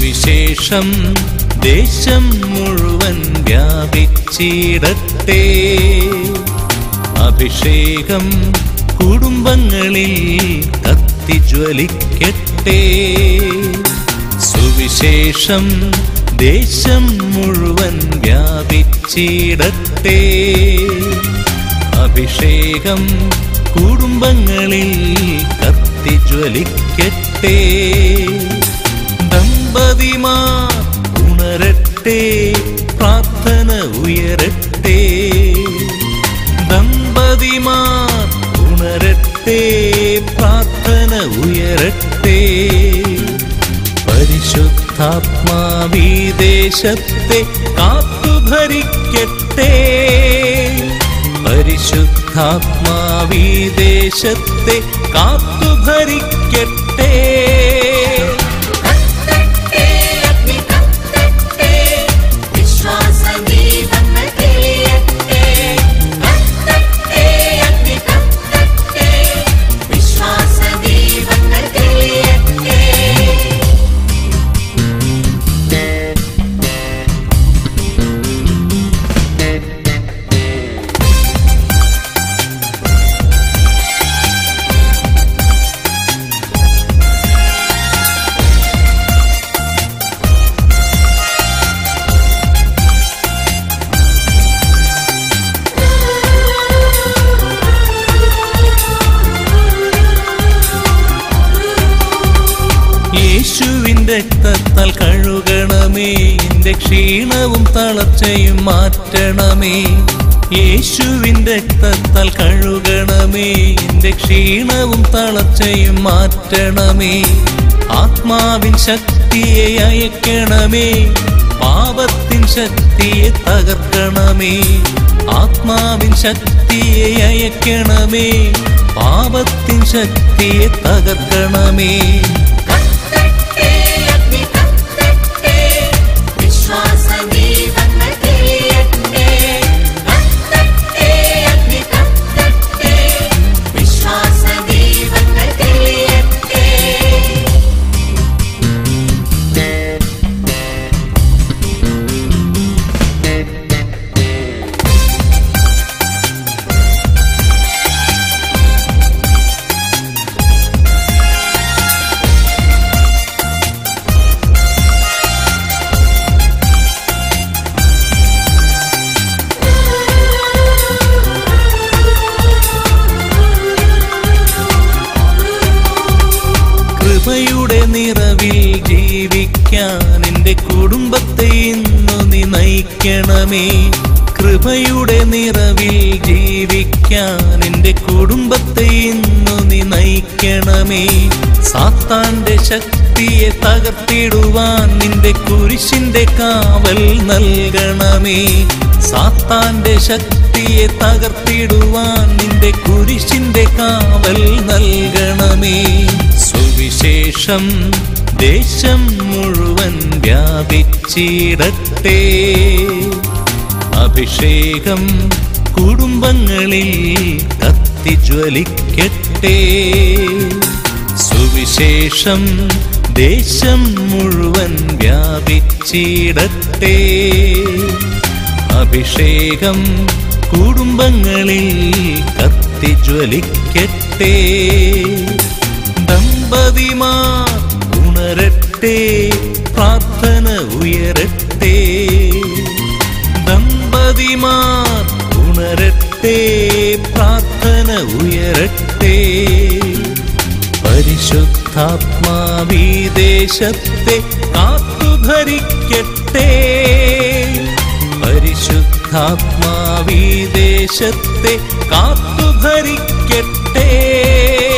സുവിശേഷം ദേശം മുഴുവൻ വ്യാപിച്ചിടട്ടെ. അഭിഷേകം കുടുംബങ്ങളിൽ കത്തിജ്വലിക്കട്ടെ. സുവിശേഷം ദേശം മുഴുവൻ വ്യാപിച്ചിടട്ടെ. അഭിഷേകം കുടുംബങ്ങളിൽ കത്തിജ്വലിക്കട്ടെ. ദമ്പതിമാർ ഉണരട്ടെ, പ്രാർത്ഥന ഉയരട്ടെ. ദമ്പതിമാർ ഉണരട്ടെ, പ്രാർത്ഥന ഉയരട്ടെ. പരിശുദ്ധാത്മാവീ ദേശത്തെ കാത്തുഭരിക്കട്ടെ. പരിശുദ്ധാത്മാവീ ദേശത്തെ കാത്തുഭരിക്കട്ടെ. യേശുവിന്റെ രക്തത്താൽ കഴുകണമേ, എന്റെ ക്ഷീണവും തളർച്ചയും മാറ്റണമേ. യേശുവിന്റെ രക്തത്താൽ കഴുകണമേ, എന്റെ ക്ഷീണവും തളർച്ചയും മാറ്റണമേ. ആത്മാവിൻ ശക്തിയെ അയക്കണമേ, പാപത്തിൻ ശക്തിയെ തകർക്കണമേ. ആത്മാവിൻ ശക്തിയെ അയക്കണമേ, പാപത്തിൻ ശക്തിയെ തകർക്കണമേ. കൃപയുടെ നിറവിൽ ജീവിക്കാൻ എന്റെ കുടുംബത്തെ ഇന്നു നീ നയിക്കണമേ. കൃപയുടെ നിറവിൽ ജീവിക്കാൻ എന്റെ കുടുംബത്തെ ഇന്നു നീ നയിക്കണമേ. സാത്താന്റെ ശക്തിയെ തകർത്തിടുവാൻ നിന്റെ കുരിശിന്റെ കാവൽ നൽകണമേ. സാത്താന്റെ ശക്തിയെ തകർത്തിടുവാൻ നിന്റെ കുരിശിന്റെ കാവൽ നൽകണമേ. സുവിശേഷം ദേശം മുഴുവൻ വ്യാപിച്ചിടട്ടെ. അഭിഷേകം കുടുംബങ്ങളിൽ കത്തിജ്വലിക്കട്ടെ. സുവിശേഷം ദേശം മുഴുവൻ വ്യാപിച്ചിടട്ടെ. അഭിഷേകം കുടുംബങ്ങളിൽ കത്തിജ്വലിക്കട്ടെ. ദമ്പതിമാർ ഉണരട്ടെ, പ്രാർത്ഥന ഉയരട്ടെ. ദമ്പതിമാർ ഉണരട്ടെ, പ്രാർത്ഥന ഉയരട്ടെ. പരിശുദ്ധാത്മാവീ ദേശത്തെ കാത്തുഭരിക്കട്ടെ. പരിശുദ്ധാത്മാവീ ദേശത്തെ കാത്തുഭരിക്കട്ടെ.